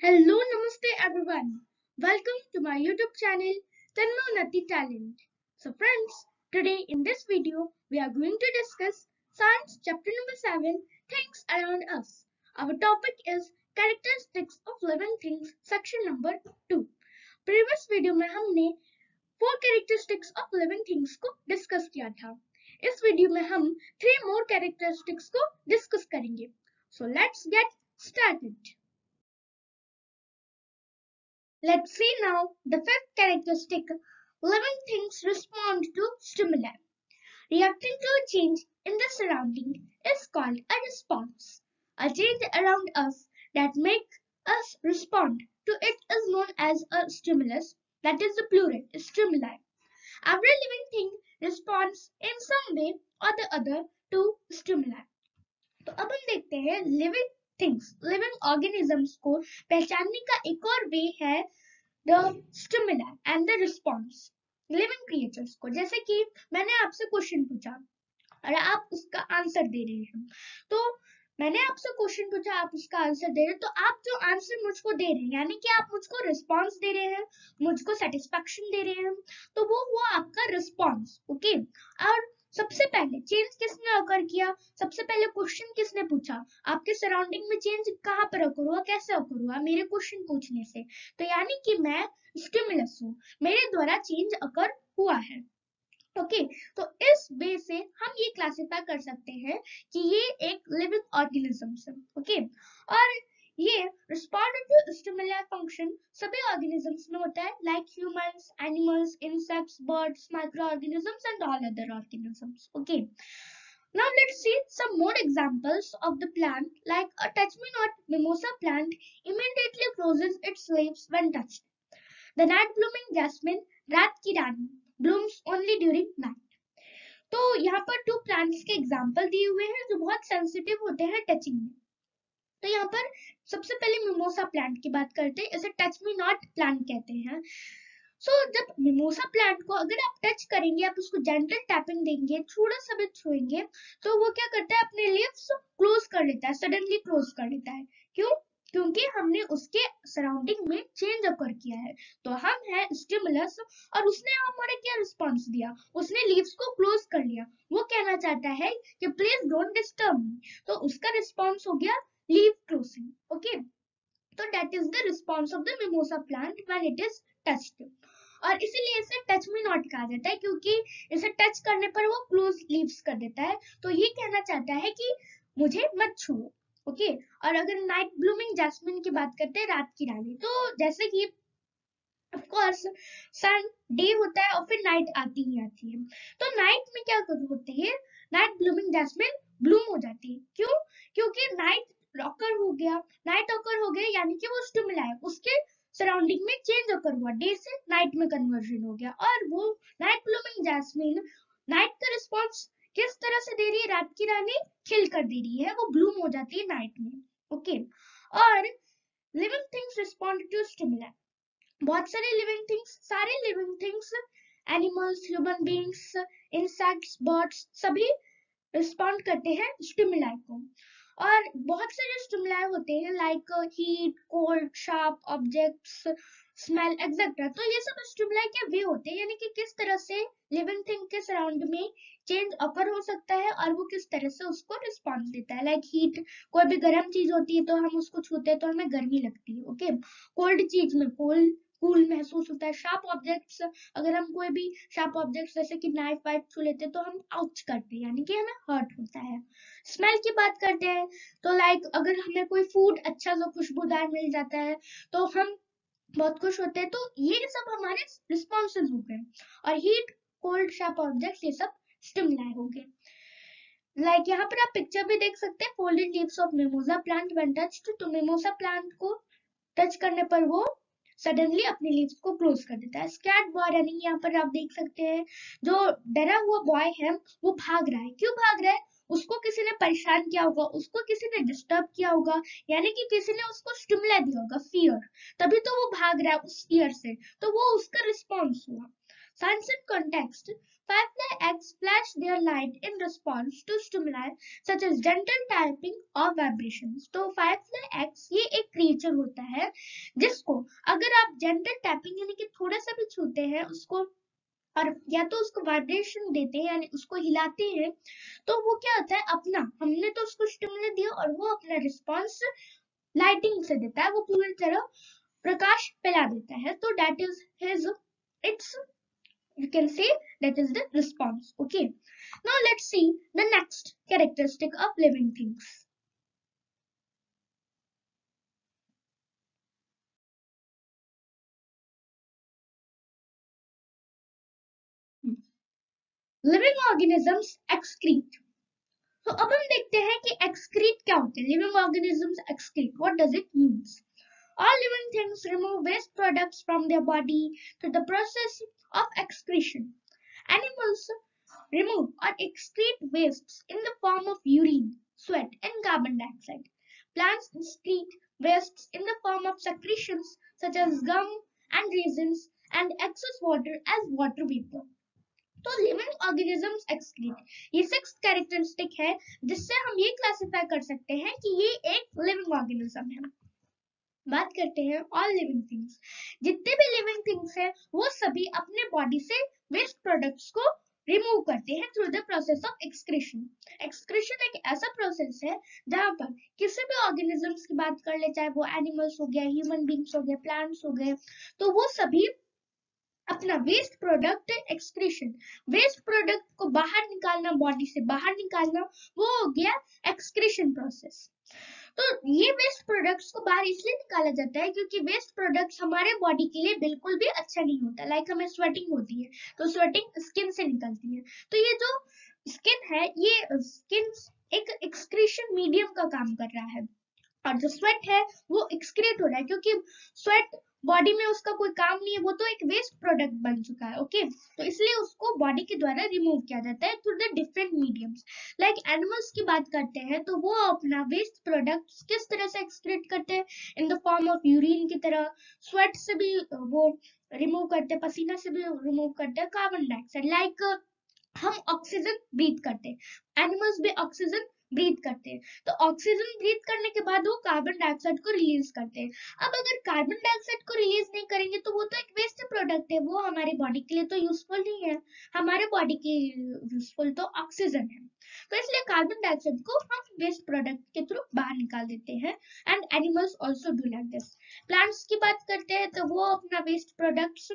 Hello, Namaste everyone. Welcome to my YouTube channel Tannu Talent. So friends, today in this video we are going to discuss Science chapter number 7 Things Around Us. Our topic is Characteristics of Living Things section number 2. Previous video में हमने 4 characteristics of living things को discuss किया था. इस video में हम 3 more characteristics को discuss करेंगे. So let's get started. Let's see now the fifth characteristic. Living things respond to stimuli. Reacting to a change in the surrounding is called a response. A change around us that makes us respond to it is known as a stimulus. That is the plural, stimuli. Every living thing responds in some way or the other to stimuli. तो अब हम देखते हैं living things, living organisms को पहचानने का एक और वे है the stimuli and the response. Living creatures को, जैसे कि मैंने आपसे क्वेश्चन पूछा और आप उसका आंसर दे रहे हैं, तो मैंने आपसे क्वेश्चन पूछा, आप उसका आंसर दे रहे हैं, तो आप जो आंसर मुझको दे रहे हैं यानी कि आप मुझको रिस्पॉन्स दे रहे हैं, मुझको सेटिस्फैक्शन दे रहे हैं, तो वो हुआ आपका रिस्पॉन्स. ओके, और सबसे पहले चेंज किसने अकर किया, सबसे पहले क्वेश्चन किसने पूछा, आपके सराउंडिंग में चेंज कहाँ पर अकर हुआ, कैसे अकर हुआ, मेरे क्वेश्चन पूछने से. तो यानी कि मैं स्टिमुलस हूँ, मेरे द्वारा चेंज अकर हुआ है. ओके, तो इस वे से हम ये क्लासिफाई कर सकते हैं कि ये एक लिविंग ऑर्गेनिजम्स है. ओके, और ये रिस्पॉन्ड टू स्टिमुलर फंक्शन सभी ऑर्गेनिजम्स में होता है, like humans, animals, insects, birds, microorganisms and all other organisms. Okay, now let's see some more examples of the plant. Like a touch-me-not mimosa plant immediately closes its leaves when touched. The night blooming jasmine, रात की रानी, blooms only during night. तो यहाँ पर 2 plants के example दिए हुए हैं जो बहुत सेंसिटिव होते हैं टचिंग में. तो यहाँ पर सबसे पहले मिमोसा प्लांट की बात करते हैं, इसे टच मी नॉट प्लांट कहते हैं. सो जब मिमोसा प्लांट को अगर आप टच करेंगे, आप उसको जेंटल टैपिंग देंगे, थोड़ा सा भी छुएंगे, तो वो क्या करता है, अपने लीव्स क्लोज कर लेता है, सडनली क्लोज कर लेता है. क्यों? क्योंकि हमने उसके सराउंडिंग में चेंज अकर किया है. तो हम है स्टिमुलस और उसने हमारे क्या रिस्पॉन्स दिया, उसने लीव्स को क्लोज कर लिया. वो कहना चाहता है कि प्लीज डोंट डिस्टर्ब मी, तो उसका रिस्पॉन्स हो गया लीव क्लोजिंग. ओके, तो that is the response of the mimosa plant when it is touched. और इसीलिए इसे टच मी नॉट कहा जाता है, क्योंकि इसे टच करने पर वो क्लोज लीव्स कर देता है. तो ये कहना चाहता है कि मुझे मत छुओ. ओके, और अगर नाइट ब्लूमिंग जैस्मिन की बात करते हैं, रात की रानी, तो जैसे कि ऑफ कोर्स सन डे होता है और फिर नाइट आती ही आती है, तो नाइट में क्या होती है, नाइट ब्लूमिंग जैस्मिन ब्लूम हो जाती है. क्यों? क्योंकि नाइट ऑकर हो गया, नाइट ऑकर हो गया यानी कि वो स्टिमुला है, उसके सराउंडिंग में चेंज ऑकर हुआ, डे से नाइट में कन्वर्जन हो गया, और वो नाइट ब्लूमिंग जैस्मिन नाइट का रिस्पॉन्स किस तरह से दे रही है, रात की रानी खिल कर दे रही है, वो ब्लूम हो जाती है नाइट में. ओके, और living things respond to stimuli. बहुत सारे लिविंग थिंग्स, सारे living things, animals, human beings, insects, birds, सभी रिस्पॉन्ड करते हैं स्टिमुलाई को. और बहुत सारे स्टिमुलाई होते हैं like heat, cold, sharp objects, smell etcetera. तो ये सब स्टिमुलाई के वे होते हैं, यानी कि किस तरह से लिविंग थिंग के सराउंड में चेंज अकर हो सकता है और वो किस तरह से उसको रिस्पॉन्स देता है. लाइक हीट, कोई भी गर्म चीज होती है तो हम उसको छूते हैं तो हमें गर्मी लगती है. ओके, कोल्ड चीज में कोल्ड कूल महसूस होता है. शार्प ऑब्जेक्ट्स, अगर हम कोई भी शार्प ऑब्जेक्ट्स जैसे कि नाइफ वाइफ छू लेते हैं तो हम आउच करते हैं, यानी कि हमें हर्ट होता है. स्मेल की बात करते हैं तो लाइक अगर हमें कोई फूड अच्छा सा खुशबूदार मिल जाता है तो हम बहुत खुश होते हैं. तो ये सब हमारे रिस्पॉन्सेज हो गए. और हीट, कोल्ड, शार्प ऑब्जेक्ट्स, ये सब स्टिमुलाई हो गए. लाइक यहाँ पर आप पिक्चर भी देख सकते हैं, folded leaves of mimosa plant when touched. तो मिमोसा प्लांट को टच करने पर वो सडनली अपने लीव्स को क्लोज कर देता है. स्कैट बॉय रनिंग, यहाँ पर आप देख सकते हैं, जो डरा हुआ बॉय है वो भाग रहा है. क्यों भाग रहा है? उसको किसी ने परेशान किया होगा, उसको किसी ने डिस्टर्ब किया होगा, यानी कि किसी ने उसको स्टिमुला दिया होगा, फियर, तभी तो वो भाग रहा है उस फियर से. तो वो उसका रिस्पॉन्स हुआ. Science and context. Firefly eggs flash their light in response to stimuli such as gentle tapping or vibrations. तो firefly eggs ये एक creature होता है जिसको अगर आप gentle tapping यानी कि थोड़ा सा भी छूते हैं उसको और या तो उसको वाइब्रेशन देते हैं यानी उसको हिलाते हैं तो वो क्या होता है अपना हमने तो उसको स्टिमुलस दिया और वो अपना रिस्पॉन्स लाइटिंग से देता है वो पूरी तरह प्रकाश फैला देता है तो that is his it's you can say that is the response. Okay, now let's see the next characteristic of living things. Living organisms excrete. तो अब हम देखते हैं कि excrete क्या होते हैं. Living organisms excrete, what does it means? All living things remove waste products from their body through the process of excretion. Animals remove or excrete wastes in the form of urine, sweat, and carbon dioxide. Plants excrete wastes in the form of secretions such as gum and resins and excess water as water vapor. तो living organisms excrete ये sixth characteristic है जिससे हम ये classify कर सकते हैं कि ये एक लिविंग ऑर्गेनिज्म है. बात करते हैं ऑल लिविंग थिंग्स. जितने भी लिविंग थिंग्स हैं वो सभी अपने बॉडी से वेस्ट प्रोडक्ट्स को रिमूव करते हैं through the process of excretion. Excretion एक ऐसा प्रोसेस है जहां पर किसी भी ऑर्गेनिजम्स की बात कर ले चाहे वो एनिमल्स हो गया ह्यूमन बींग्स हो गए प्लांट्स हो गए तो वो सभी अपना waste product excretion waste product को बाहर निकालना बॉडी से बाहर निकालना वो हो गया एक्सक्रीशन प्रोसेस. तो ये वेस्ट प्रोडक्ट्स को बाहर इसलिए निकाला जाता है क्योंकि वेस्ट प्रोडक्ट्स हमारे बॉडी के लिए बिल्कुल भी अच्छा नहीं होता. लाइक हमें स्वेटिंग होती है तो स्वेटिंग स्किन से निकलती है तो ये जो स्किन है ये स्किन एक एक्सक्रीशन मीडियम का काम कर रहा है और जो स्वेट है वो एक्सक्रीट हो रहा है क्योंकि स्वेट बॉडी में उसका कोई काम नहीं है वो तो एक वेस्ट प्रोडक्ट बन चुका है. ओके तो इसलिए उसको बॉडी के द्वारा रिमूव किया जाता है through the different mediums. Like animals की बात करते हैं तो वो अपना वेस्ट प्रोडक्ट्स किस तरह से एक्सक्रीट करते हैं in the form of urine की तरह. स्वेट से भी वो रिमूव करते हैं पसीना से भी रिमूव करते हैं कार्बन डाइऑक्साइड. लाइक हम ऑक्सीजन ब्रीथ करते हैं एनिमल्स भी ऑक्सीजन ब्रीथ करते हैं तो ऑक्सीजन ब्रीथ करने के बाद वो कार्बन डाइऑक्साइड को रिलीज करते हैं. अब अगर कार्बन डाइऑक्साइड को रिलीज नहीं करेंगे तो वो तो एक वेस्ट प्रोडक्ट है वो हमारे बॉडी के लिए तो यूजफुल नहीं है. हमारे बॉडी के यूजफुल तो ऑक्सीजन है तो इसलिए कार्बन डाइऑक्साइड को हम वेस्ट प्रोडक्ट के थ्रू बाहर निकाल देते हैं and animals also do like this. Plants की बात करते हैं तो वो अपना वेस्ट प्रोडक्ट्स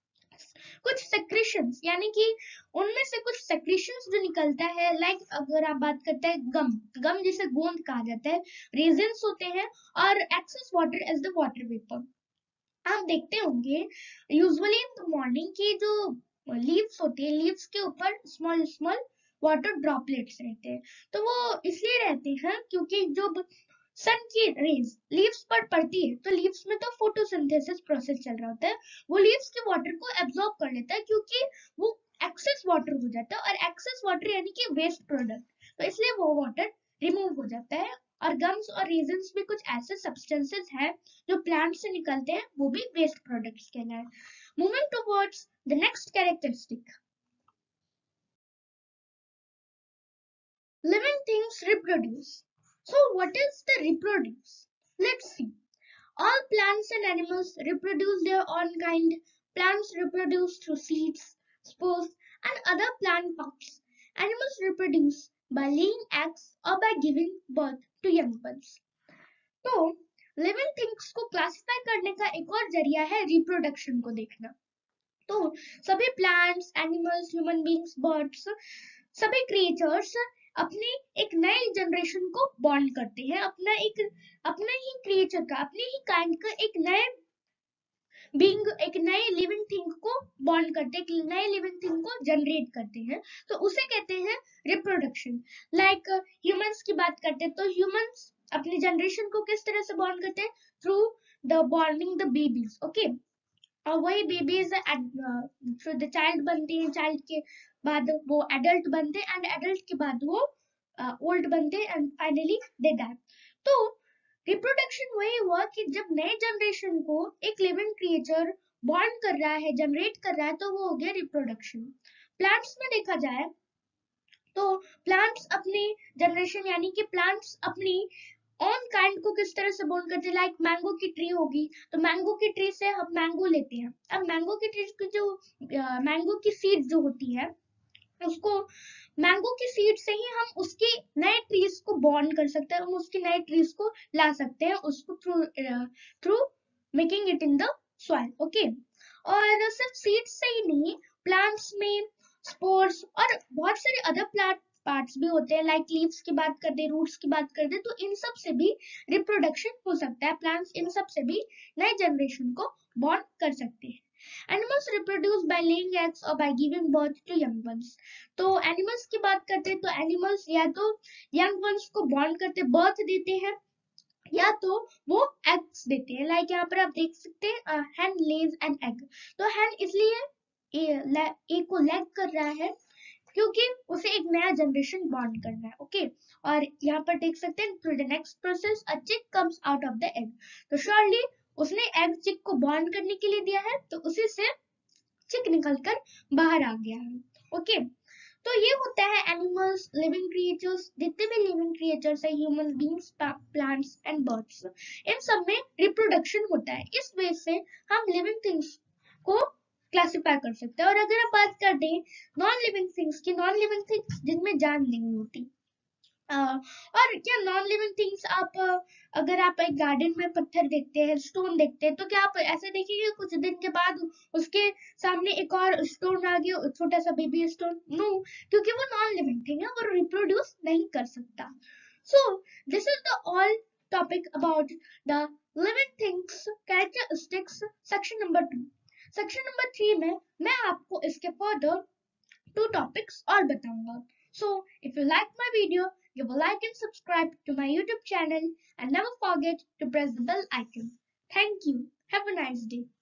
कुछ सेक्रेशंस यानी कि उनमें से कुछ सेक्रेशंस जो निकलता है लाइक अगर आप बात करते हैं गम जिसे गोंद कहा जाता है रेजिन्स होते हैं और excess water as the water vapour. आप देखते होंगे यूजुअली इन द मॉर्निंग की जो लीव्स होती है लीव्स के ऊपर स्मॉल स्मॉल वाटर ड्रॉपलेट्स रहते हैं तो वो इसलिए रहते हैं क्योंकि जो सन की रेज लीव्स पर पड़ती है तो लीव्स में तो फोटोसिंथेसिस प्रोसेस चल रहा होता है वो लीव्स के वाटर को एब्जॉर्ब कर लेता है क्योंकि वो एक्सेस वाटर हो जाता है और एक्सेस वाटर यानी कि वेस्ट प्रोडक्ट तो इसलिए वो वाटर रिमूव हो जाता है. और गम्स और रीजन्स भी कुछ ऐसे सब्सटेंसेस हैं जो प्लांट से निकलते हैं वो भी वेस्ट प्रोडक्ट्स कहलाए. Moving towards the next characteristic. Living things reproduce. So what is the reproduce? Let's see. All plants and animals reproduce their own kind. Plants reproduce through seeds, spores, and other plant parts. Animals reproduce by laying eggs or by giving birth to young ones. तो living things को classify करने का एक और जरिया है reproduction को देखना. तो सभी plants animals human beings birds सभी क्रिएचर्स अपने एक नए जनरेशन को बॉन्ड करते हैं अपने ही क्रिएचर का अपने ही काइंड का एक नए बीइंग एक नए लिविंग थिंग को बॉन्ड करते हैं एक नए लिविंग थिंग को जनरेट करते हैं तो उसे कहते हैं रिप्रोडक्शन. लाइक ह्यूमंस की बात करते हैं तो ह्यूमंस अपनी जनरेशन को किस तरह से बॉन्ड करते हैं through the bonding the babies. Okay और वही बेबीज थ्रू द चाइल्ड बनते हैं चाइल्ड के बाद वो एडल्ट बनते हैं एंड एडल्ट के बाद वो ओल्ड बनते हैं एंड फाइनली दे डाई. तो रिप्रोडक्शन वही हुआ कि जब नए जनरेशन को एक लिविंग क्रिएचर बॉन्ड कर रहा है, जनरेट कर रहा है, तो वो हो गया रिप्रोडक्शन। प्लांट्स में देखा जाए तो प्लांट्स अपनी जनरेशन यानी कि प्लांट्स अपनी ऑन काइंड को किस तरह से बॉन्ड करते हैं, लाइक मैंगो की ट्री होगी तो मैंगो की ट्री से हम मैंगो लेते हैं। अब मैंगो की ट्री की जो मैंगो की सीड जो होती है उसको, मैंगो की सीड से ही हम उसकी नए ट्रीज को बॉर्न कर सकते हैं, हम उसकी नए ट्रीज को ला सकते हैं उसको through making it in the soil. Okay, और सिर्फ सीड्स से ही नहीं, प्लांट्स में स्पोर्स और बहुत सारे अदर प्लांट पार्ट्स भी होते हैं, लाइक लीव्स की बात कर दे, रूट्स की बात कर दे, तो इन सब से भी रिप्रोडक्शन हो सकता है। प्लांट्स इन सब से भी नए जनरेशन को बॉर्न कर सकते हैं। Animals reproduce by laying eggs or by giving birth to young ones. तो एनिमल्स की बात करते हैं तो एनिमल्स या तो यंग वंस को बॉर्न करते, बर्थ देते हैं, या तो वो एग्स देते हैं। लाइक यहाँ पर आप देख सकते हैं हैन लेज एन एग। तो हैन इसलिए एक को लैग कर रहा है क्योंकि उसे एक नया जनरेशन बॉर्न करना है। ओके, और यहाँ पर देख सकते हैं through the next process a chick comes out of the egg. तो श्योरली उसने एग चिक को बॉर्न करने के लिए दिया है, तो उसी से चिक निकलकर बाहर आ गया है। ओके, तो ये होता है एनिमल्स, लिविंग क्रिएचर्स, जितने भी लिविंग क्रिएचर्स है, human beings, plants and birds, इन सब में रिप्रोडक्शन होता है। इस वजह से हम लिविंग थिंग्स को क्लासिफाई कर सकते हैं। और अगर आप बात कर दें नॉन लिविंग थिंग्स की, नॉन लिविंग थिंग्स जिनमें जान नहीं होती, और क्या नॉन लिविंग थिंग्स आप अगर आप एक गार्डन में पत्थर देखते हैं, स्टोन देखते हैं, तो क्या आप ऐसे देखेंगे कुछ दिन के बाद उसके सामने एक और स्टोन आ गया, छोटा सा बेबी स्टोन? नो, क्योंकि वो नॉन लिविंग थिंग है, वो रिप्रोड्यूस नहीं कर सकता। So this is the all topic about the living things characteristics section number 2। Section number 3 में मैं आपको इसके फर्दर 2 topics और बताऊंगा। So if you like my video, give a like and subscribe to my YouTube channel and never forget to press the bell icon. Thank you. Have a nice day.